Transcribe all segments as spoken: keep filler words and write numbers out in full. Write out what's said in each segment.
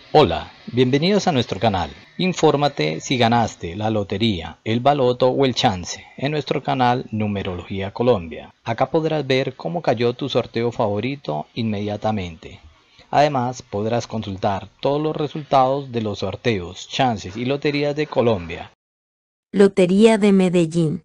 Hola, bienvenidos a nuestro canal. Infórmate si ganaste la lotería, el baloto o el chance en nuestro canal Numerología Colombia. Acá podrás ver cómo cayó tu sorteo favorito inmediatamente. Además, podrás consultar todos los resultados de los sorteos, chances y loterías de Colombia. Lotería de Medellín.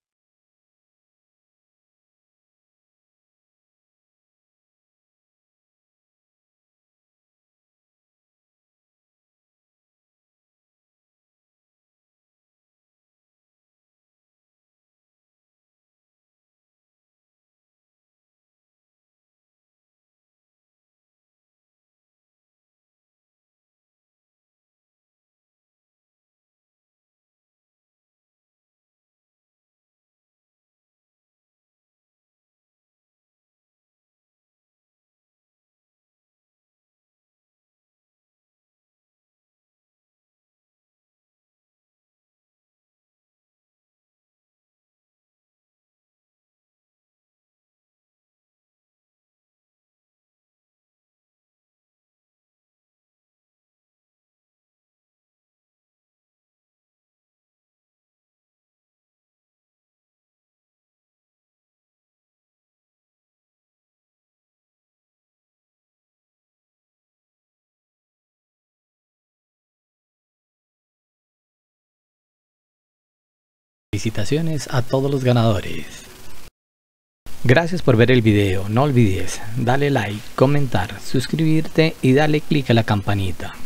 Felicitaciones a todos los ganadores. Gracias por ver el video. No olvides darle like, comentar, suscribirte y darle clic a la campanita.